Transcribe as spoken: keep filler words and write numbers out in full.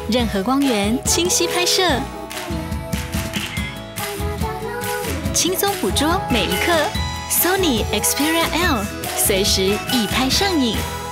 任何光源清晰拍摄，轻松捕捉每一刻。Sony Xperia L 随时一拍上瘾。